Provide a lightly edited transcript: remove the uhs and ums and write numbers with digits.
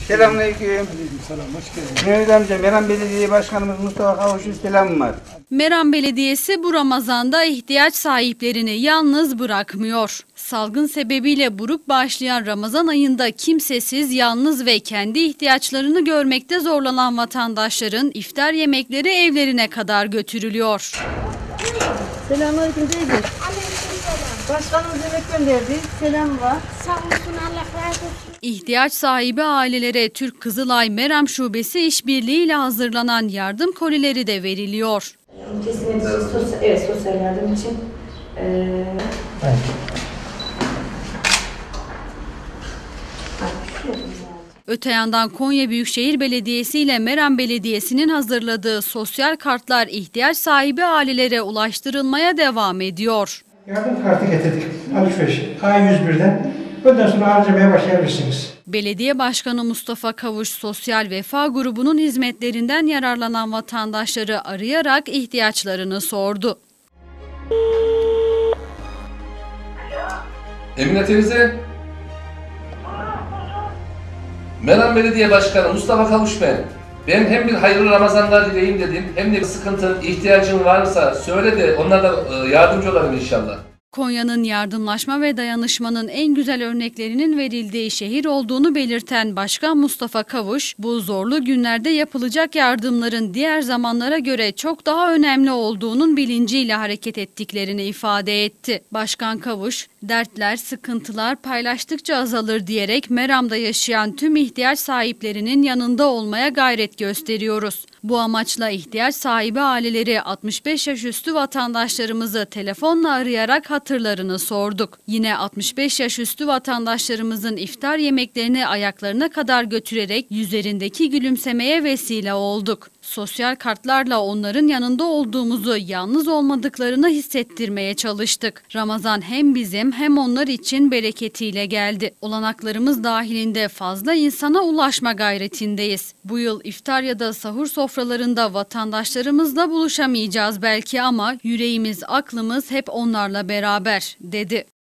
Selamünaleyküm. Aleykümselam, hoş geldin. Mehmet amca, Meram Belediye Başkanımız Mustafa Kavuş'un selamı var. Meram Belediyesi bu Ramazan'da ihtiyaç sahiplerini yalnız bırakmıyor. Salgın sebebiyle buruk başlayan Ramazan ayında kimsesiz, yalnız ve kendi ihtiyaçlarını görmekte zorlanan vatandaşların iftar yemekleri evlerine kadar götürülüyor. Selamünaleyküm teyze. Başkanımız yemek gönderdi. Selam var. Sağ olsun, Allah razı olsun. İhtiyaç sahibi ailelere Türk Kızılay Meram Şubesi işbirliğiyle hazırlanan yardım kolileri de veriliyor. Kesinlikle sosyal yardım için. Öte yandan Konya Büyükşehir Belediyesi ile Meram Belediyesi'nin hazırladığı sosyal kartlar ihtiyaç sahibi ailelere ulaştırılmaya devam ediyor. Yardım kartı getirdik, alışveriş A101'den. Ondan sonra harcamaya başlayabilirsiniz. Belediye Başkanı Mustafa Kavuş Sosyal Vefa Grubu'nun hizmetlerinden yararlanan vatandaşları arayarak ihtiyaçlarını sordu. Emine teyze. Meram Belediye Başkanı Mustafa Kavuş ben. Ben hem bir hayırlı Ramazanlar dileyim dedim, hem de bir sıkıntın, ihtiyacın varsa söyle de onlara yardımcı olalım inşallah. Konya'nın yardımlaşma ve dayanışmanın en güzel örneklerinin verildiği şehir olduğunu belirten Başkan Mustafa Kavuş, bu zorlu günlerde yapılacak yardımların diğer zamanlara göre çok daha önemli olduğunun bilinciyle hareket ettiklerini ifade etti. Başkan Kavuş, dertler, sıkıntılar paylaştıkça azalır diyerek Meram'da yaşayan tüm ihtiyaç sahiplerinin yanında olmaya gayret gösteriyoruz. Bu amaçla ihtiyaç sahibi aileleri 65 yaş üstü vatandaşlarımızı telefonla arayarak hatırlarını sorduk. Yine 65 yaş üstü vatandaşlarımızın iftar yemeklerini ayaklarına kadar götürerek yüzlerindeki gülümsemeye vesile olduk. Sosyal kartlarla onların yanında olduğumuzu, yalnız olmadıklarını hissettirmeye çalıştık. Ramazan hem bizim hem onlar için bereketiyle geldi. Olanaklarımız dahilinde fazla insana ulaşma gayretindeyiz. Bu yıl iftar ya da sahur sofralarında vatandaşlarımızla buluşamayacağız belki ama yüreğimiz, aklımız hep onlarla beraber, dedi.